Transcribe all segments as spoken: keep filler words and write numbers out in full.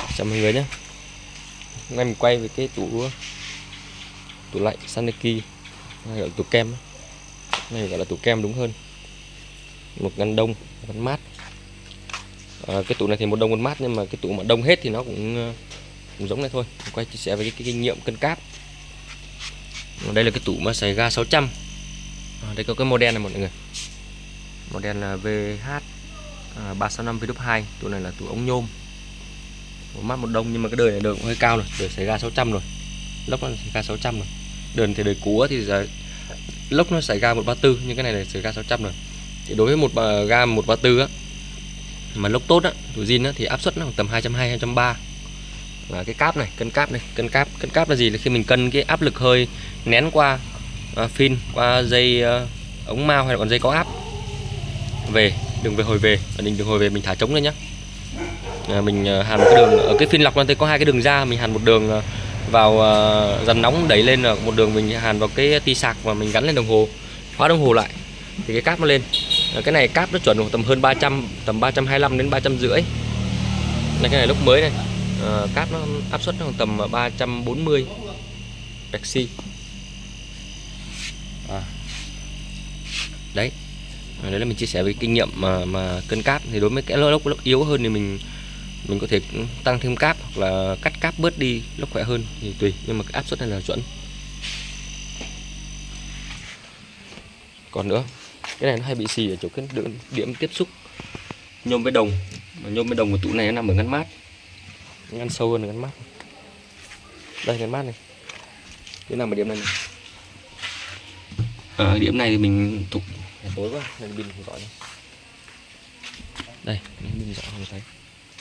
Chào mọi người nhé. Hôm nay mình quay về cái tủ tủ lạnh Saneki, hay gọi là tủ kem. Này gọi là tủ kem đúng hơn. Một ngăn đông, ngăn mát. À, cái tủ này thì một đông một mát, nhưng mà cái tủ mà đông hết thì nó cũng, cũng giống này thôi. Mình quay chia sẻ về cái, cái kinh nghiệm cân cáp. Đây là cái tủ mà xài ga sáu trăm. À, đây có cái model này mọi người. Model là vê hát ba sáu năm V hai. Tủ này là tủ ống nhôm, một mát một đông, nhưng mà cái đời này đời cũng hơi cao rồi, đời xài ga sáu trăm rồi, lốc nó xài ga sáu trăm rồi. Đời thì đời cũ thì giờ lốc nó xài ga một ba tư, nhưng cái này là xài ga sáu trăm rồi. Thì đối với một ga một ba tư á, mà lốc tốt á, tủ zin á, thì áp suất nó tầm hai trăm hai mươi, hai trăm ba mươi. Và cái cáp này, cân cáp này, cân cáp, cân cáp là gì? Là khi mình cân cái áp lực hơi nén qua uh, phin, qua dây uh, ống mao hay là còn dây có áp về, đừng về hồi về, mình đừng hồi về mình thả trống lên nhá. À, mình hàn một cái đường ở cái phin lọc nó có hai cái đường ra, mình hàn một đường vào uh, dàn nóng đẩy lên, một đường mình hàn vào cái ti sạc và mình gắn lên đồng hồ, khóa đồng hồ lại thì cái cáp nó lên. À, cái này cáp nó chuẩn tầm hơn ba trăm, tầm ba trăm hai mươi lăm đến ba trăm rưỡi. Đây, cái này lúc mới này, à, cáp nó áp suất nó tầm ba trăm bốn mươi Pexi. À. Đấy. À, đấy là mình chia sẻ về kinh nghiệm mà mà cân cáp. Thì đối với cái lốc lốc yếu hơn thì mình mình có thể tăng thêm cáp hoặc là cắt cáp bớt đi, lốc khỏe hơn thì tùy, nhưng mà cái áp suất này là chuẩn. Còn nữa, cái này nó hay bị xì ở chỗ cái điểm, điểm tiếp xúc nhôm với đồng. Mà nhôm với đồng của tủ này nó nằm ở ngăn mát, ngăn sâu hơn là ngăn mát. Đây, ngăn mát này, cái nằm ở điểm này, này. Ở điểm này thì mình thục tối quá nên pin không rõ nữa. Đây, pin rõ không thấy.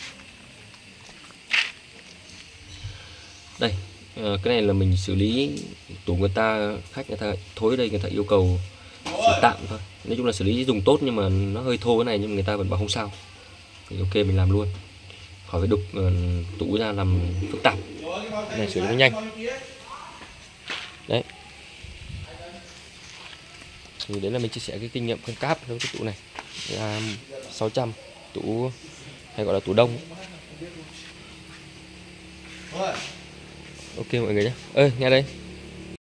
Đây, cái này là mình xử lý tủ người ta, khách người ta thối đây, người ta yêu cầu xử tạm thôi. Nói chung là xử lý dùng tốt, nhưng mà nó hơi thô cái này, nhưng mà người ta vẫn bảo không sao thì ok mình làm luôn, khỏi phải đục uh, tủ ra làm phức tạp. Cái này xử lý nhanh. Đấy. Thì đấy là mình chia sẻ cái kinh nghiệm cân cáp với cái tủ này, là sáu trăm, tủ hay gọi là tủ đông. Ok mọi người nhé. Ơi nghe đây.